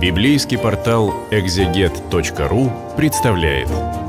Библейский портал экзегет.ру представляет.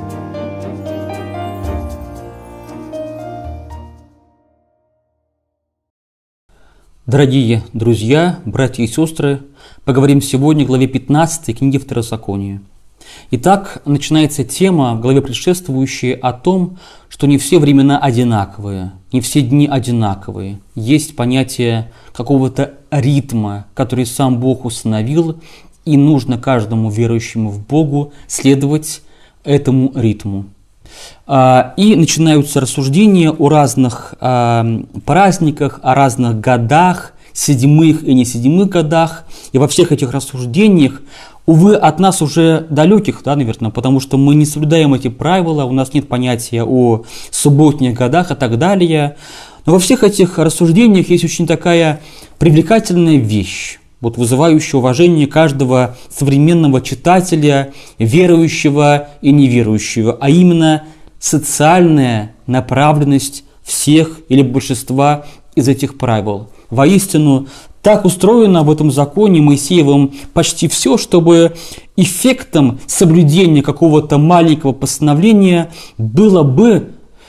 Дорогие друзья, братья и сестры, поговорим сегодня о главе 15 книги Второзакония. Итак, начинается тема в главе предшествующей о том, что не все времена одинаковые, не все дни одинаковые. Есть понятие какого-то ритма, который сам Бог установил, и нужно каждому верующему в Богу следовать этому ритму. И начинаются рассуждения о разных праздниках, о разных годах, седьмых и не седьмых годах. И во всех этих рассуждениях, увы, от нас уже далеких, наверное, потому что мы не соблюдаем эти правила, у нас нет понятия о субботних годах и так далее. Но во всех этих рассуждениях есть очень такая привлекательная вещь, вызывающая уважение каждого современного читателя, верующего и неверующего, а именно социальная направленность всех или большинства из этих правил. Воистину, так устроено в этом законе Моисеевым почти все, чтобы эффектом соблюдения какого-то маленького постановления было бы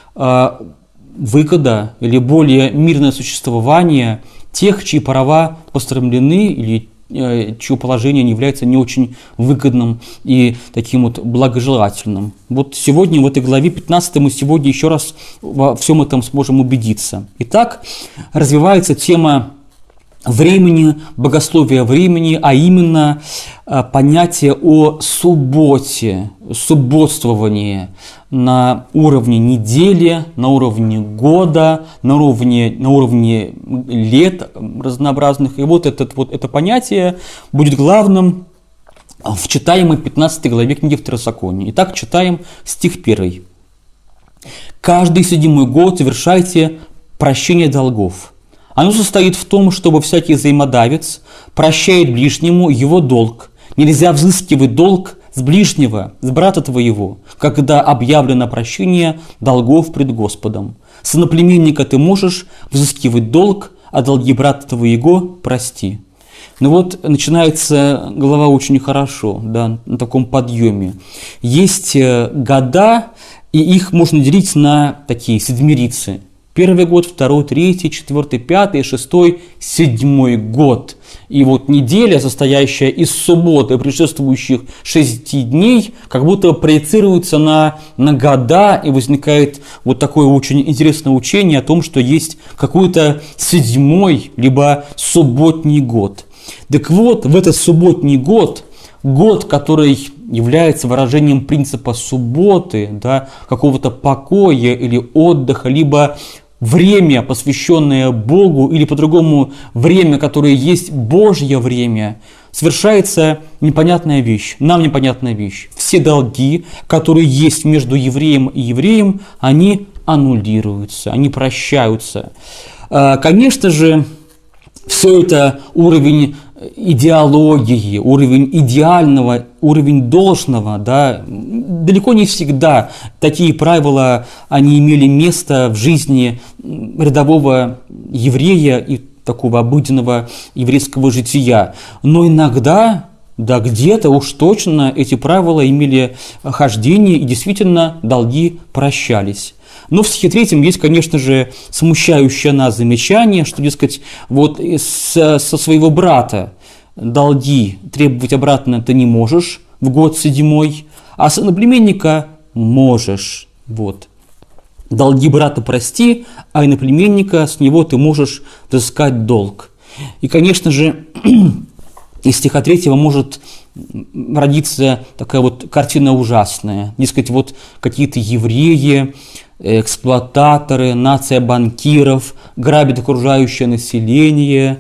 выгода или более мирное существование тех, чьи права пострамлены или чье положение не является не очень выгодным и таким благожелательным. Сегодня в этой главе 15 мы сегодня еще раз во всем этом сможем убедиться. Итак, развивается тема времени, богословия времени, а именно понятие о субботе, субботствовании на уровне недели, на уровне года, на уровне лет разнообразных. И это понятие будет главным в читаемой 15 главе книги Второзакония. Итак, читаем стих 1. «Каждый седьмой год совершайте прощение долгов. Оно состоит в том, чтобы всякий взаимодавец прощает ближнему его долг. Нельзя взыскивать долг с ближнего, с брата твоего, когда объявлено прощение долгов пред Господом. С иноплеменника ты можешь взыскивать долг, а долги брата твоего прости». Начинается глава очень хорошо, на таком подъеме. Есть года, и их можно делить на такие седмирицы. Первый год, второй, третий, четвертый, пятый, шестой, седьмой год. И неделя, состоящая из субботы, предшествующих 6 дней, как будто проецируется на года, и возникает такое очень интересное учение о том, что есть какой-то седьмой, либо субботний год. Так в этот субботний год, который является выражением принципа субботы, какого-то покоя или отдыха, либо время, посвященное Богу, или по-другому время, которое есть Божье время, совершается непонятная вещь, нам непонятная вещь. Все долги, которые есть между евреем и евреем, они аннулируются, они прощаются. Конечно же, все это уровень идеологии, уровень идеального, уровень должного, далеко не всегда такие правила, они имели место в жизни рядового еврея и такого обыденного еврейского жития. Но иногда, где-то уж точно эти правила имели хождение, и действительно долги прощались. Но в стихе 3 есть, конечно же, смущающее нас замечание, что, дескать, со своего брата долги требовать обратно ты не можешь в год седьмой, а с иноплеменника можешь. Долги брата прости, а иноплеменника с него ты можешь взыскать долг. И, конечно же, из стиха 3 может родиться такая картина ужасная. Дескать, какие-то евреи, эксплуататоры, нация банкиров грабит окружающее население,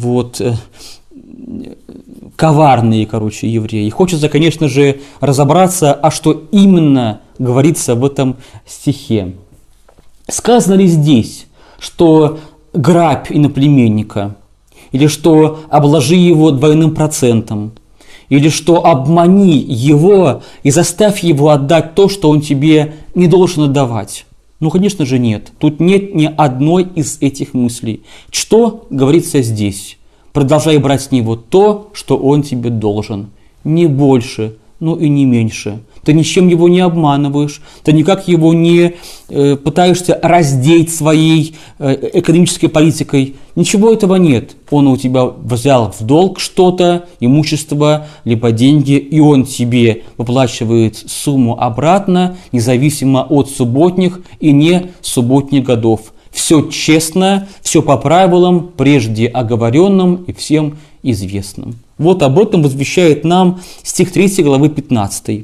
коварные, евреи. И хочется, конечно же, разобраться, а что именно говорится в этом стихе. Сказано ли здесь, что грабь иноплеменника, или что обложи его двойным процентом, или что обмани его и заставь его отдать то, что он тебе не должен отдавать? Конечно же, нет. Тут нет ни одной из этих мыслей. Что говорится здесь? продолжай брать с него то, что он тебе должен. Не больше, но и не меньше. Ты ничем его не обманываешь, ты никак его не пытаешься раздеть своей экономической политикой. Ничего этого нет. Он у тебя взял в долг что-то, имущество, либо деньги, и он тебе выплачивает сумму обратно, независимо от субботних и не субботних годов. Все честно, все по правилам, прежде оговоренным и всем известным. Вот об этом возвещает нам стих 3 главы 15.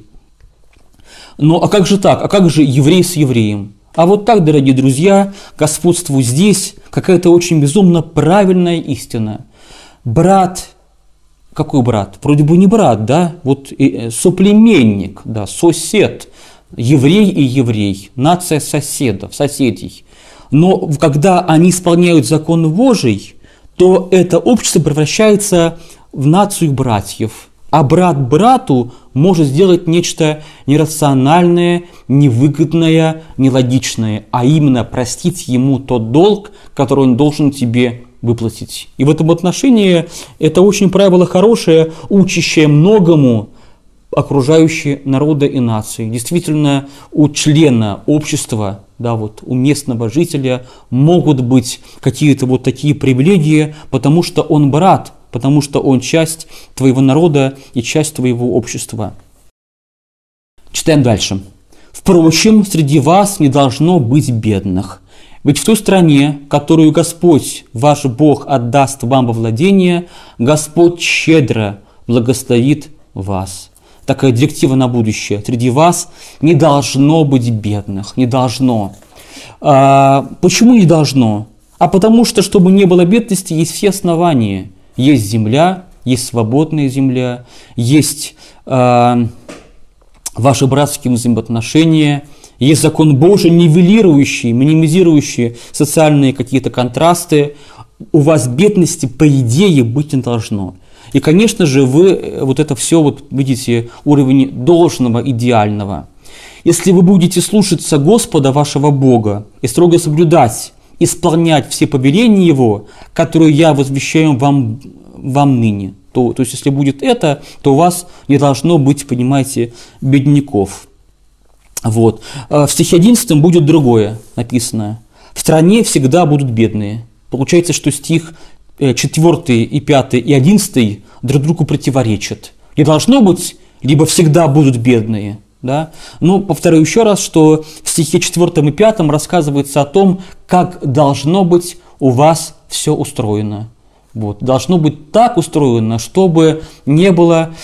Ну а как же так? А как же еврей с евреем? А вот так, дорогие друзья, господствует здесь какая-то очень безумно правильная истина. Брат, какой брат? Вроде бы не брат, да? Вот соплеменник, да, сосед, еврей и еврей, нация соседов, соседей. Но когда они исполняют закон Божий, то это общество превращается в нацию братьев. А брат брату может сделать нечто нерациональное, невыгодное, нелогичное, а именно простить ему тот долг, который он должен тебе выплатить. И в этом отношении это очень правило хорошее, учащее многому окружающие народы и нации. Действительно, у члена общества, да, вот, у местного жителя могут быть какие-то вот такие привилегии, потому что он брат, потому что он часть твоего народа и часть твоего общества. Читаем дальше. «Впрочем, среди вас не должно быть бедных. Ведь в той стране, которую Господь, ваш Бог, отдаст вам во владение, Господь щедро благословит вас». Такая директива на будущее. Среди вас не должно быть бедных. Не должно. Почему не должно? А потому что, чтобы не было бедности, есть все основания. Есть земля, есть свободная земля, есть ваши братские взаимоотношения, есть закон Божий, нивелирующий, минимизирующий социальные какие-то контрасты. У вас бедности, по идее, быть не должно. И, конечно же, вы вот это все, вот видите, уровень должного, идеального. Если вы будете слушаться Господа, вашего Бога, и строго соблюдать, исполнять все повеления Его, которые я возвещаю вам ныне, то есть, если будет это, то у вас не должно быть, понимаете, бедняков. Вот. В стихе 11 будет другое написано. В стране всегда будут бедные. Получается, что стих 4 и 5 и 11 друг другу противоречат. Не должно быть, либо всегда будут бедные. Да? Но повторю еще раз, что в стихе 4 и 5 рассказывается о том, как должно быть у вас все устроено. Вот. Должно быть так устроено, чтобы не было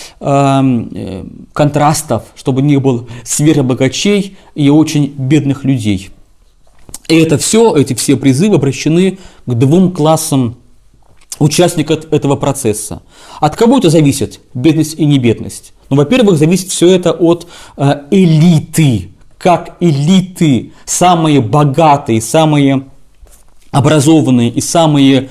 контрастов, чтобы не было сверхбогачей и очень бедных людей. И это все, эти все призывы обращены к двум классам участников этого процесса. От кого это зависит, бедность и небедность? Ну, во-первых, зависит все это от элиты. Как элиты, самые богатые, самые образованные и самые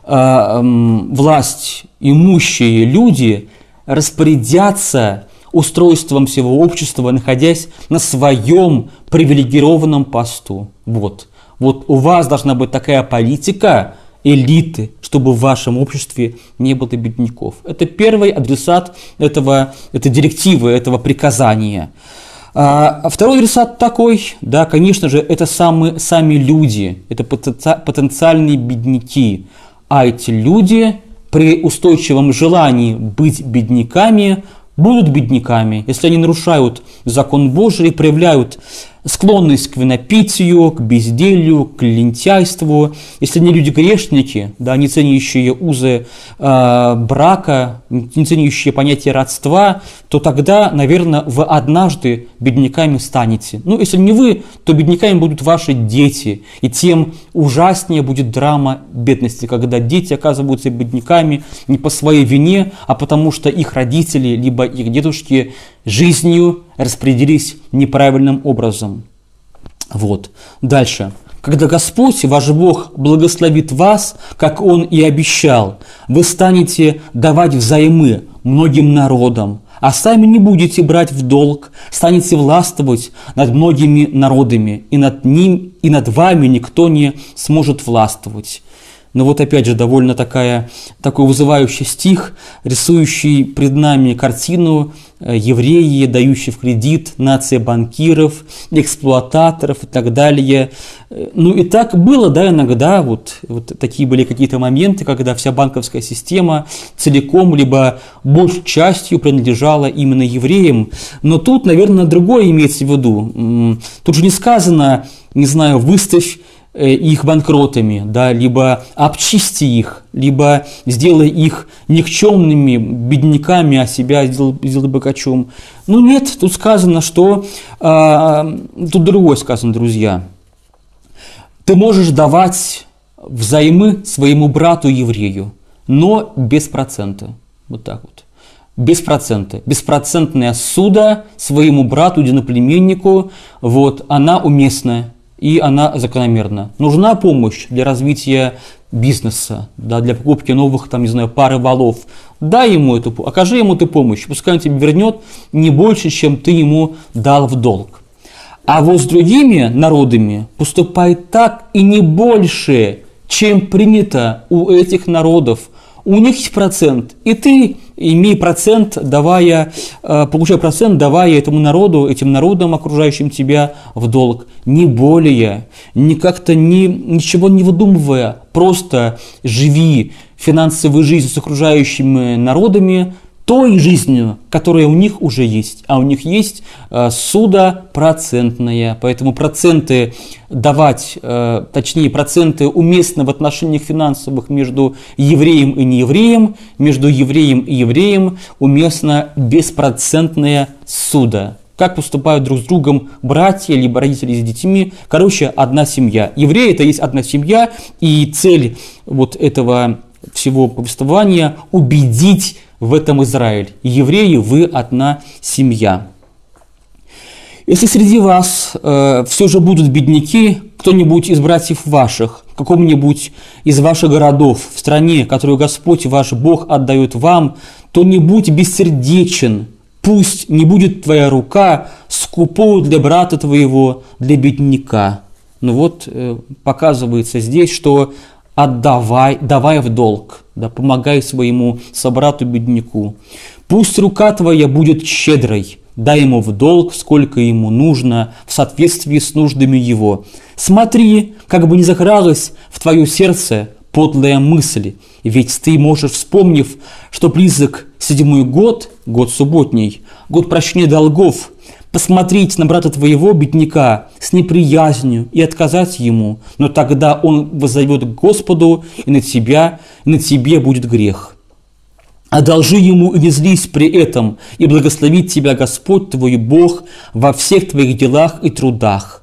власть имущие люди распорядятся устройством всего общества, находясь на своем привилегированном посту. Вот у вас должна быть такая политика элиты, чтобы в вашем обществе не было бедняков. Это первый адресат этой директивы, этого приказания. А второй адресат такой, да, конечно же, это сами люди, это потенциальные бедняки. А эти люди при устойчивом желании быть бедняками будут бедняками, если они нарушают закон Божий, проявляют склонность к винопитию, к безделью, к лентяйству. Если они люди-грешники, да, не ценящие узы брака, не ценящие понятие родства, то тогда, наверное, вы однажды бедняками станете. Ну, если не вы, то бедняками будут ваши дети. И тем ужаснее будет драма бедности, когда дети оказываются бедняками не по своей вине, а потому что их родители, либо их дедушки жизнью распределились неправильным образом. Вот. Дальше. Когда Господь, ваш Бог, благословит вас, как Он и обещал, вы станете давать взаймы многим народам, а сами не будете брать в долг, станете властвовать над многими народами, и над вами никто не сможет властвовать. Но вот опять же довольно такой вызывающий стих, рисующий пред нами картину евреи, дающие в кредит, нация банкиров, эксплуататоров и так далее. Ну и так было, да, иногда вот такие были какие-то моменты, когда вся банковская система целиком, либо большей частью принадлежала именно евреям. Но тут, наверное, другое имеется в виду. Тут же не сказано, не знаю, выставь их банкротами, да, либо обчисти их, либо сделай их никчемными бедняками, а себя сделай богачом. Ну нет, тут сказано, что тут другое сказано, друзья. Ты можешь давать взаймы своему брату еврею, но без процента. Вот так вот. Без процента. Беспроцентная ссуда своему брату, единоплеменнику, вот, она уместная. И она закономерна. Нужна помощь для развития бизнеса, да, для покупки новых, там, не знаю, пары валов. Дай ему окажи ему эту помощь, пускай он тебе вернет не больше, чем ты ему дал в долг. А вот с другими народами поступай так и не больше, чем принято у этих народов. У них есть процент, и ты имей процент, получай процент, давая этим народам, окружающим тебя, в долг. Не более, ничего не выдумывая, просто живи финансовой жизнью с окружающими народами, той жизнью, которая у них уже есть, а у них есть ссуда процентная, поэтому проценты давать, точнее проценты уместны в отношениях финансовых между евреем и неевреем, между евреем и евреем уместна беспроцентная ссуда. Как поступают друг с другом братья, либо родители с детьми. Короче, одна семья. Евреи – это есть одна семья, и цель вот этого всего повествования – убедить в этом Израиль. Евреи, вы одна семья. Если среди вас все же будут бедняки, кто-нибудь из братьев ваших, в каком-нибудь из ваших городов, в стране, которую Господь ваш Бог отдает вам, то не будь бессердечен, пусть не будет твоя рука скупой для брата твоего, для бедняка. Ну вот показывается здесь, что давай в долг, да, помогай своему собрату-бедняку. Пусть рука твоя будет щедрой, дай ему в долг, сколько ему нужно, в соответствии с нуждами его. Смотри, как бы не закралась в твое сердце подлая мысль, ведь ты можешь, вспомнив, что близок 7-й год, год субботний, год прощения долгов, посмотреть на брата твоего, бедняка, с неприязнью и отказать ему, но тогда он воззовет к Господу, и на тебе будет грех. Одолжи ему и не злись при этом, и благословит тебя Господь твой Бог во всех твоих делах и трудах.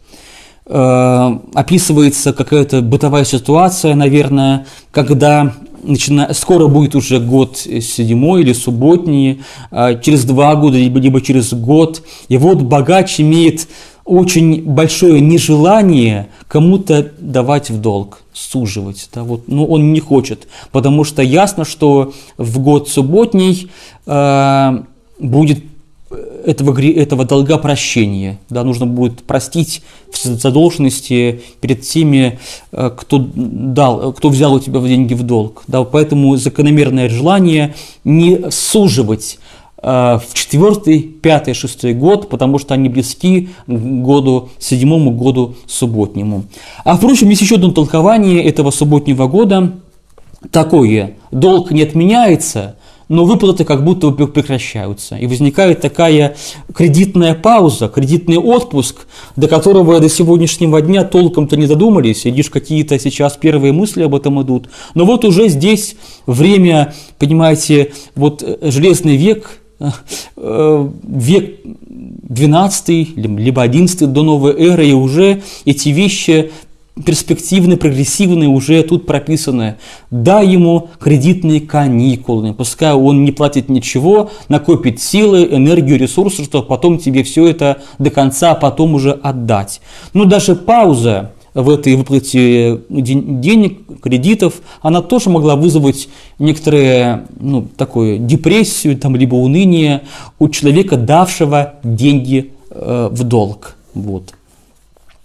Описывается какая-то бытовая ситуация, наверное, когда скоро будет уже год 7-й или субботний, через 2 года, либо через год. И вот богач имеет очень большое нежелание кому-то давать в долг, суживать. Да, вот, но он не хочет, потому что ясно, что в год субботний будет этого долга прощения. Да, нужно будет простить все задолженности перед теми, кто взял у тебя деньги в долг. Да, поэтому закономерное желание не суживать в 4-й, 5-й, 6-й год, потому что они близки к году 7-му, году субботнему. А впрочем, есть еще одно толкование этого субботнего года такое: долг не отменяется, но выплаты как будто бы прекращаются. И возникает такая кредитная пауза, кредитный отпуск, до которого до сегодняшнего дня толком-то не додумались, и лишь какие-то сейчас первые мысли об этом идут. Но вот уже здесь время, понимаете, вот железный век, век 12 либо 11 до новой эры, и уже эти вещи перспективные, прогрессивные уже тут прописаны. Дай ему кредитные каникулы, пускай он не платит ничего, накопит силы, энергию, ресурсы, чтобы потом тебе все это до конца потом уже отдать. Но даже пауза в этой выплате денег, кредитов, она тоже могла вызвать некоторую такую депрессию, либо уныние у человека, давшего деньги в долг. Вот.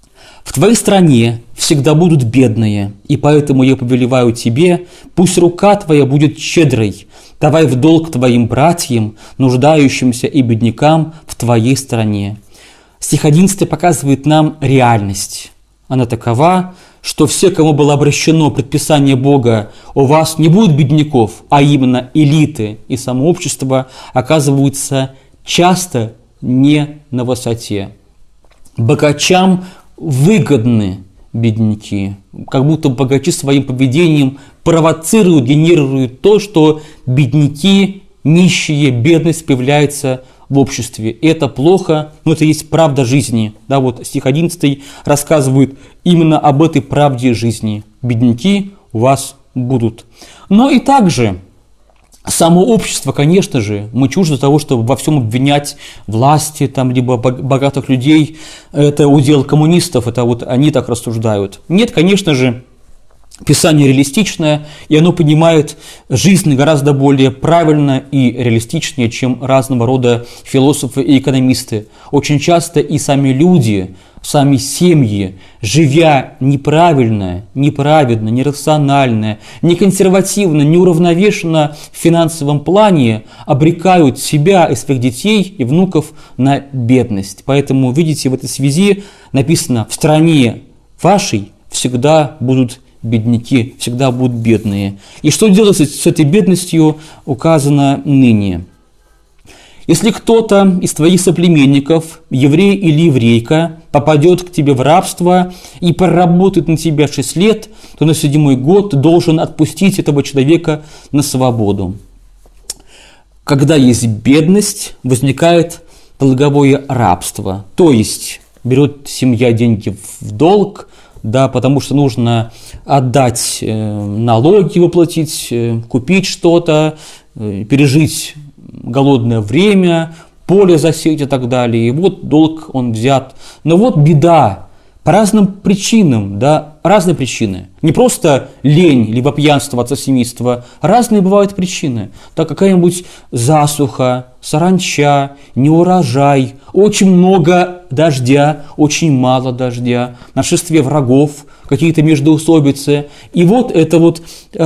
В твоей стране всегда будут бедные, и поэтому я повелеваю тебе, пусть рука твоя будет щедрой, давай в долг твоим братьям, нуждающимся и беднякам в твоей стране». Стих 11 показывает нам реальность. Она такова, что все, кому было обращено предписание Бога, у вас не будет бедняков, а именно элиты и самообщество, оказываются часто не на высоте. Богачам выгодны бедняки, как будто богачи своим поведением провоцируют, генерируют то, что бедняки, нищие, бедность появляется в обществе. И это плохо, но это есть правда жизни. Да, вот стих 11 рассказывает именно об этой правде жизни. Бедняки у вас будут. Но и также само общество, конечно же, мы чужды того, чтобы во всем обвинять власти, там, либо богатых людей. Это удел коммунистов, это вот они так рассуждают. Нет, конечно же, Писание реалистичное, и оно понимает жизнь гораздо более правильно и реалистичнее, чем разного рода философы и экономисты. Очень часто и сами люди, сами семьи, живя неправильно, неправедно, нерационально, неконсервативно, неуравновешенно в финансовом плане, обрекают себя и своих детей и внуков на бедность. Поэтому, видите, в этой связи написано: в стране вашей всегда будут бедняки, всегда будут бедные. И что делать с этой бедностью, указано ныне. Если кто-то из твоих соплеменников, еврей или еврейка, попадет к тебе в рабство и проработает на тебя 6 лет, то на 7-й год ты должен отпустить этого человека на свободу. Когда есть бедность, возникает долговое рабство, то есть берет семья деньги в долг, да, потому что нужно отдать налоги, выплатить, купить что-то, пережить голодное время, поле засеять и так далее. И вот долг он взят. Но вот беда. По разным причинам, да, разные причины. Не просто лень, либо пьянство, отцовсемейство. Разные бывают причины. Так какая-нибудь засуха, саранча, неурожай, очень много дождя, очень мало дождя, нашествие врагов, какие-то междоусобицы. И вот это вот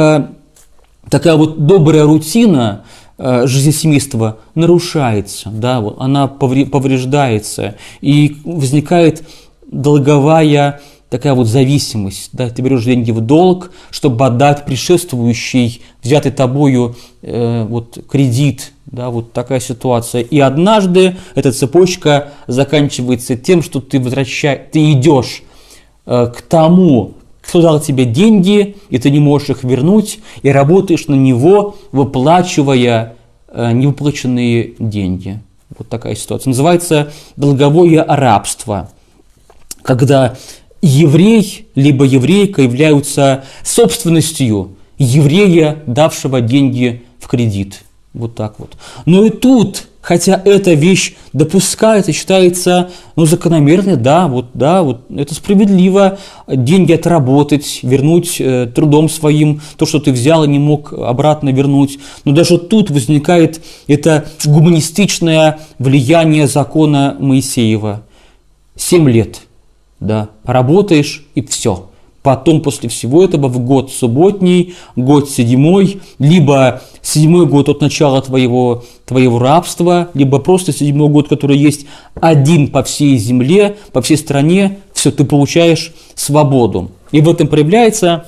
такая вот добрая рутина жизни семейства нарушается, да, вот, она повреждается, и возникает долговая такая вот зависимость. Да, ты берешь деньги в долг, чтобы отдать предшествующий, взятый тобою вот, кредит. Да, вот такая ситуация. И однажды эта цепочка заканчивается тем, что ты идешь к тому, кто дал тебе деньги, и ты не можешь их вернуть, и работаешь на него, выплачивая невыплаченные деньги. Вот такая ситуация. Называется долговое рабство, когда еврей либо еврейка являются собственностью еврея, давшего деньги в кредит. Вот так вот. Но и тут, хотя эта вещь допускается, считается закономерной, да, это справедливо, деньги отработать, вернуть трудом своим, то, что ты взял и не мог обратно вернуть. Но даже тут возникает это гуманистичное влияние закона Моисеева. 7 лет, да, поработаешь и все. Потом, после всего этого, в год субботний, год 7-й, либо 7-й год от начала твоего рабства, либо просто 7-й год, который есть один по всей земле, по всей стране, все, ты получаешь свободу. И в этом проявляется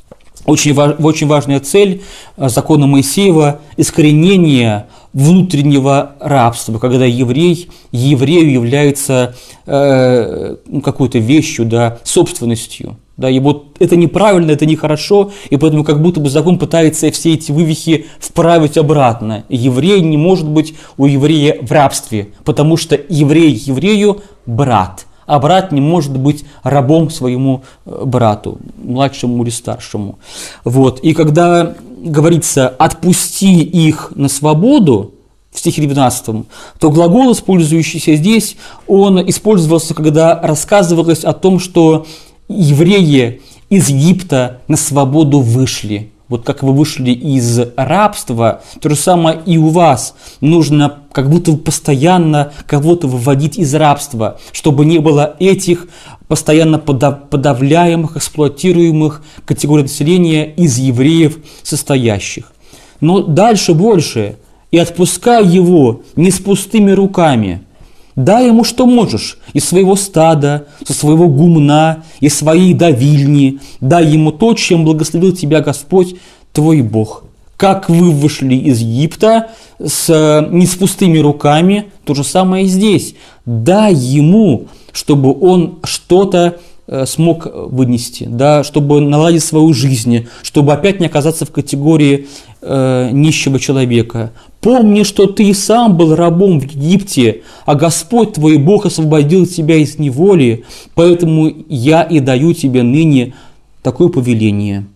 очень важная цель закона Моисеева – искоренение внутреннего рабства, когда еврею является какой-то вещью, да, собственностью. Да, и вот это неправильно, это нехорошо, и поэтому как будто бы закон пытается все эти вывихи вправить обратно. Еврей не может быть у еврея в рабстве, потому что еврей еврею брат, а брат не может быть рабом своему брату, младшему или старшему. Вот. И когда говорится «отпусти их на свободу», в стихе 19, то глагол, использующийся здесь, он использовался, когда рассказывалось о том, что евреи из Египта на свободу вышли. вот как вы вышли из рабства, то же самое и у вас. Нужно как будто постоянно кого-то выводить из рабства, чтобы не было этих постоянно подавляемых, эксплуатируемых категорий населения из евреев состоящих. Но дальше больше. «И отпускай его не с пустыми руками». Дай ему, что можешь, из своего стада, со своего гумна, из своей давильни. Дай ему то, чем благословил тебя Господь, твой Бог. Как вы вышли из Египта не с пустыми руками, то же самое и здесь. Дай ему, чтобы он что-то смог вынести, да, чтобы наладить свою жизнь, чтобы опять не оказаться в категории нищего человека. Помни, что ты и сам был рабом в Египте, а Господь твой Бог освободил тебя из неволи, поэтому я и даю тебе ныне такое повеление.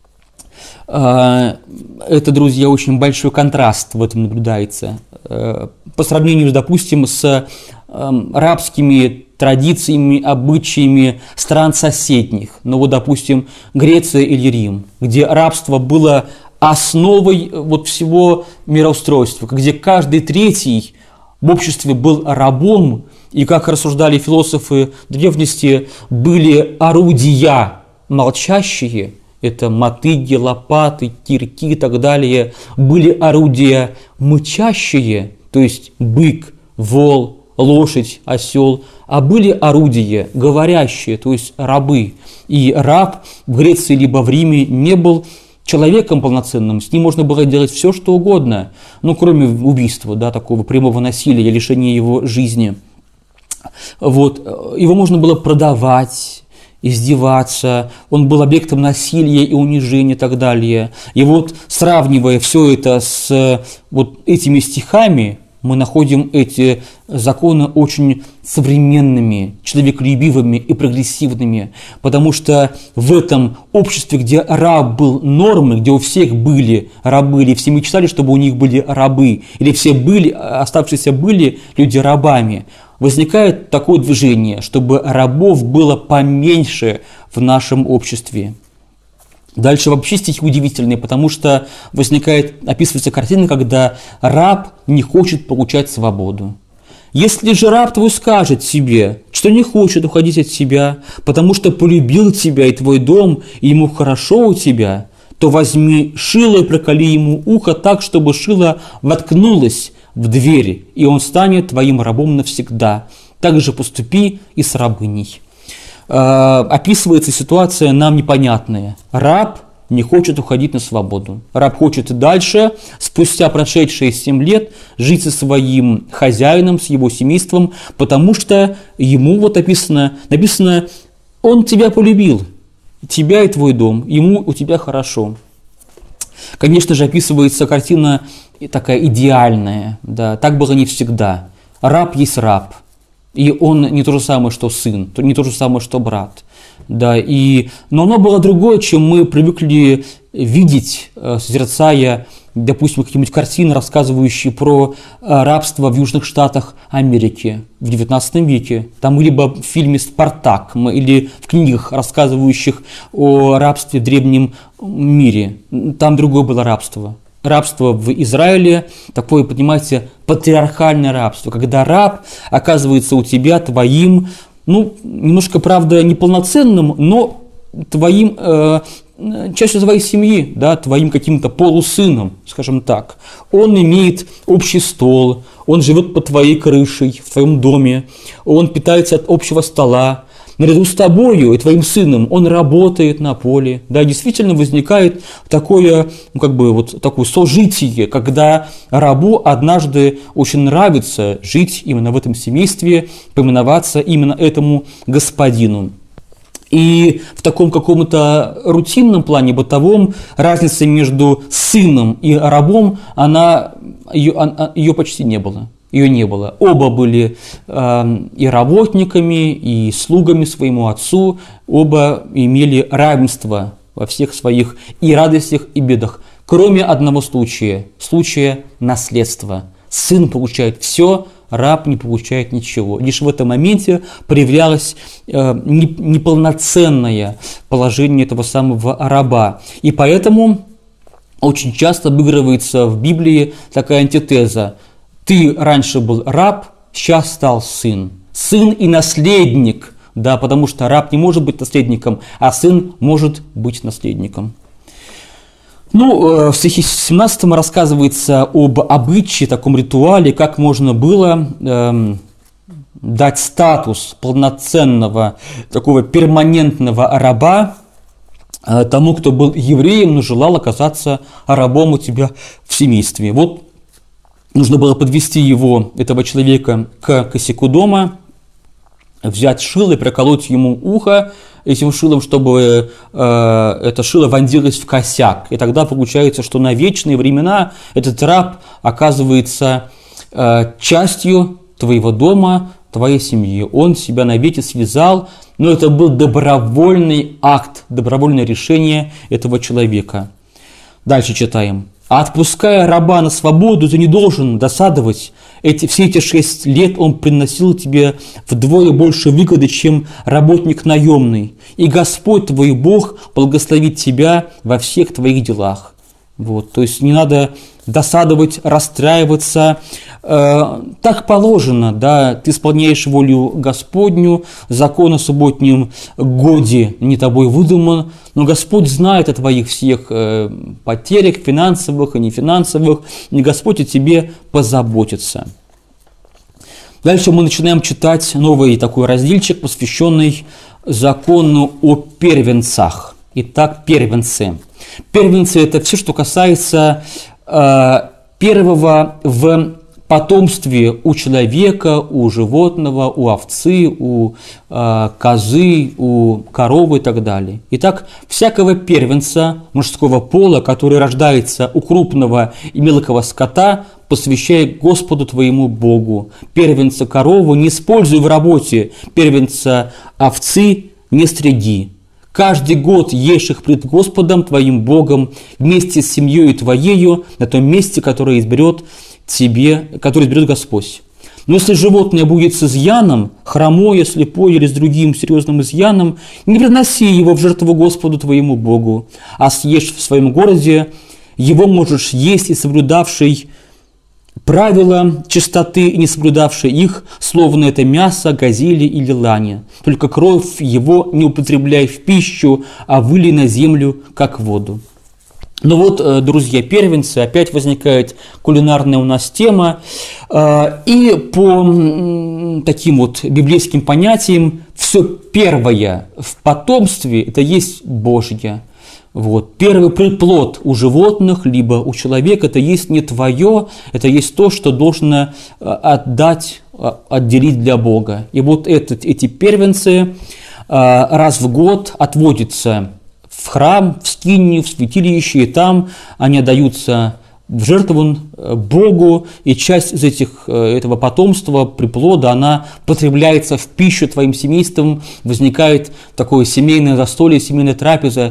Это, друзья, очень большой контраст в этом наблюдается. По сравнению, допустим, с рабскими традициями, обычаями стран соседних, ну вот, допустим, Греция или Рим, где рабство было основой вот всего мироустройства, где каждый третий в обществе был рабом, и, как рассуждали философы древности, были орудия молчащие, это мотыги, лопаты, кирки и так далее, были орудия мычащие, то есть бык, вол, лошадь, осел, а были орудия говорящие, то есть рабы. И раб в Греции либо в Риме не был человеком полноценным, с ним можно было делать все, что угодно, ну, кроме убийства, да, такого прямого насилия, лишения его жизни. Вот. Его можно было продавать, издеваться, он был объектом насилия и унижения и так далее. И вот, сравнивая все это с вот этими стихами, мы находим эти законы очень современными, человеколюбивыми и прогрессивными, потому что в этом обществе, где раб был нормой, где у всех были рабы, или все мечтали, чтобы у них были рабы, или все были, оставшиеся были люди рабами, возникает такое движение, чтобы рабов было поменьше в нашем обществе. Дальше вообще стихи удивительные, потому что описывается картина, когда раб не хочет получать свободу. Если же раб твой скажет себе, что не хочет уходить от тебя, потому что полюбил тебя и твой дом, и ему хорошо у тебя, то возьми шило и проколи ему ухо так, чтобы шило воткнулось в двери, и он станет твоим рабом навсегда. Так же поступи и с рабыней. Описывается ситуация нам непонятная. Раб не хочет уходить на свободу. Раб хочет и дальше, спустя прошедшие 7 лет, жить со своим хозяином, с его семейством, потому что ему вот написано, он тебя полюбил, тебя и твой дом, ему у тебя хорошо. Конечно же, описывается картина такая идеальная, да, так было не всегда. Раб есть раб. И он не то же самое, что сын, не то же самое, что брат. Да, но оно было другое, чем мы привыкли видеть, созерцая, допустим, какие-нибудь картины, рассказывающие про рабство в Южных Штатах Америки в XIX веке. Там либо в фильме «Спартак» или в книгах, рассказывающих о рабстве в древнем мире. Там другое было рабство. Рабство в Израиле, такое, понимаете, патриархальное рабство, когда раб оказывается у тебя твоим, ну, немножко, правда, неполноценным, но твоим, частью твоей семьи, да, твоим каким-то полусыном, скажем так. Он имеет общий стол, он живет под твоей крышей, в твоем доме, он питается от общего стола. Наряду с тобою и твоим сыном он работает на поле. Да, действительно возникает такое, ну, как бы вот такое сожитие, когда рабу однажды очень нравится жить именно в этом семействе, повиноваться именно этому господину. И в таком каком-то рутинном плане, бытовом, разницы между сыном и рабом, ее почти не было. Ее не было. Оба были и работниками, и слугами своему отцу, оба имели равенство во всех своих и радостях, и бедах, кроме одного случая наследства. Сын получает все, раб не получает ничего. Лишь в этом моменте проявлялось неполноценное положение этого самого раба. И поэтому очень часто обыгрывается в Библии такая антитеза. Ты раньше был раб, сейчас стал сын. Сын и наследник, да, потому что раб не может быть наследником, а сын может быть наследником. Ну, в стихе 17 рассказывается об обычае, таком ритуале, как можно было дать статус полноценного, такого перманентного раба тому, кто был евреем, но желал оказаться рабом у тебя в семействе. Вот нужно было подвести его, этого человека, к косяку дома, взять шило и проколоть ему ухо этим шилом, чтобы это шило вонзилось в косяк. И тогда получается, что на вечные времена этот раб оказывается частью твоего дома, твоей семьи. Он себя навеки связал, но это был добровольный акт, добровольное решение этого человека. Дальше читаем. А отпуская раба на свободу, ты не должен досадовать. Все эти 6 лет он приносил тебе вдвое больше выгоды, чем работник наемный. И Господь твой Бог благословит тебя во всех твоих делах. Вот, то есть не надо досадовать, расстраиваться. Так положено, да, ты исполняешь волю Господню, закон о субботнем годе не тобой выдуман, но Господь знает о твоих всех потерях финансовых и нефинансовых, и Господь о тебе позаботится. Дальше мы начинаем читать новый такой разделчик, посвященный закону о первенцах. Итак, первенцы. Первенцы – это все, что касается первого в потомстве у человека, у животного, у овцы, у козы, у коровы и так далее. Итак, всякого первенца мужского пола, который рождается у крупного и мелкого скота, посвящай Господу твоему Богу. Первенца коровы не используй в работе, первенца овцы не стриги. Каждый год ешь их пред Господом твоим Богом вместе с семьей твоею на том месте, которое изберет Господь. Но если животное будет с изъяном, хромое, слепое или с другим серьезным изъяном, не приноси его в жертву Господу твоему Богу, а съешь в своем городе, его можешь есть и соблюдавший правила чистоты и не соблюдавший их, словно это мясо, газели или лани. Только кровь его не употребляй в пищу, а вылей на землю, как воду. Ну вот, друзья, первенцы, опять возникает кулинарная у нас тема. И по таким вот библейским понятиям, все первое в потомстве – это есть Божье. Вот. Первый приплод у животных, либо у человека, это есть не твое, это есть то, что должно отдать, отделить для Бога. И вот эти первенцы раз в год отводятся в храм, в скинию, в святилище, и там они отдаются в жертву Богу, и часть из этого потомства, приплода, она потребляется в пищу твоим семейством, возникает такое семейное застолье, семейная трапеза,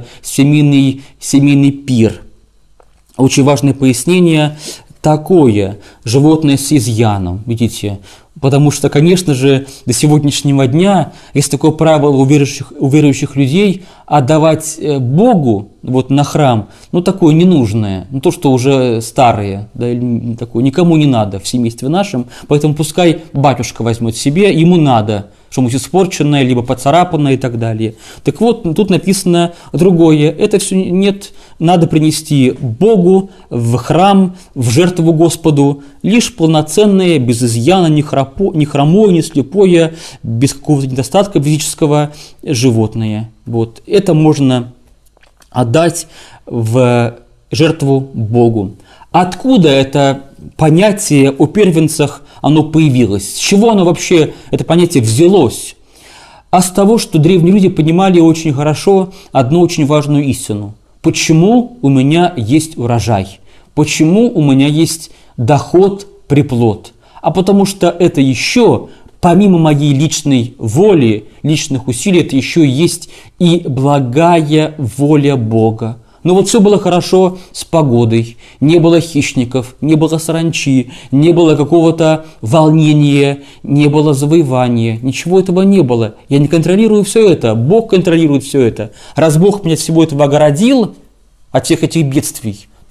семейный пир. Очень важное пояснение такое: животное с изъяном, видите, потому что, конечно же, до сегодняшнего дня есть такое правило у верующих людей отдавать Богу вот на храм, ну, такое ненужное, ну, то, что уже старое, да, такое, никому не надо в семействе нашем, поэтому пускай батюшка возьмет себе, ему надо, что-нибудь испорченное, либо поцарапанное и так далее. Так вот, тут написано другое, это все нет, надо принести Богу в храм, в жертву Господу, лишь полноценное, без изъяна, не хромое, не слепое, без какого-то недостатка физического животное. Вот. Это можно отдать в жертву Богу. Откуда это понятие о первенцах оно появилось? С чего оно вообще, это понятие, взялось? А с того, что древние люди понимали очень хорошо одну очень важную истину. Почему у меня есть урожай? Почему у меня есть доход, приплод? А потому что это еще, помимо моей личной воли, личных усилий, это еще есть и благая воля Бога. Но вот все было хорошо с погодой, не было хищников, не было саранчи, не было какого-то волнения, не было завоевания, ничего этого не было. Я не контролирую все это, Бог контролирует все это. Раз Бог меня от всего этого огородил, от всех этих бедствий,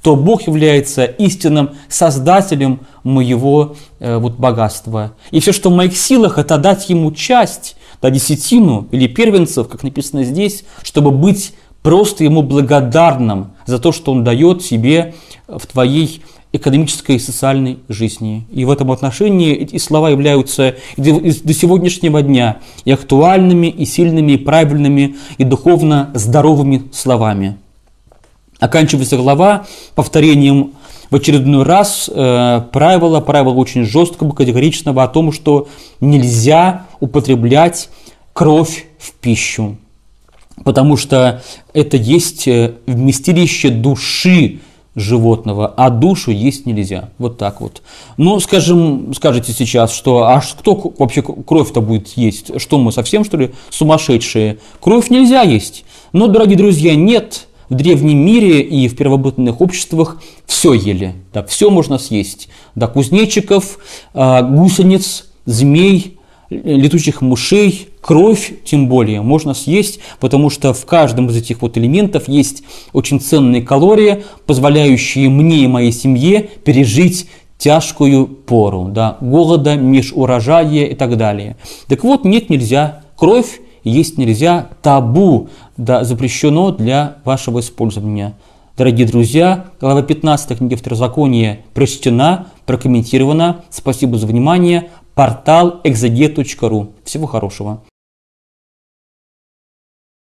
то Бог является истинным создателем моего богатства. И все, что в моих силах, это дать ему часть, десятину или первенцев, как написано здесь, чтобы быть просто ему благодарным за то, что он дает себе в твоей экономической и социальной жизни. И в этом отношении эти слова являются до сегодняшнего дня и актуальными, и сильными, и правильными, и духовно здоровыми словами. Оканчивается глава повторением в очередной раз правила очень жесткого, категоричного о том, что нельзя употреблять кровь в пищу, потому что это есть вместилище души животного, а душу есть нельзя. Вот так вот. Ну, скажете сейчас, что кто вообще кровь-то будет есть? Что мы совсем, что ли, сумасшедшие? Кровь нельзя есть. Но, дорогие друзья, нет. В древнем мире и в первобытных обществах все ели. Да, все можно съесть. Да, кузнечиков, гусениц, змей, летучих мышей, кровь тем более можно съесть, потому что в каждом из этих элементов есть очень ценные калории, позволяющие мне и моей семье пережить тяжкую пору, да, голода, межурожая и так далее. Так вот, нет, нельзя. Кровь есть нельзя, табу, да, запрещено для вашего использования. Дорогие друзья, глава 15 книги Второзакония прочтена, прокомментирована. Спасибо за внимание. Портал exeget.ru. Всего хорошего.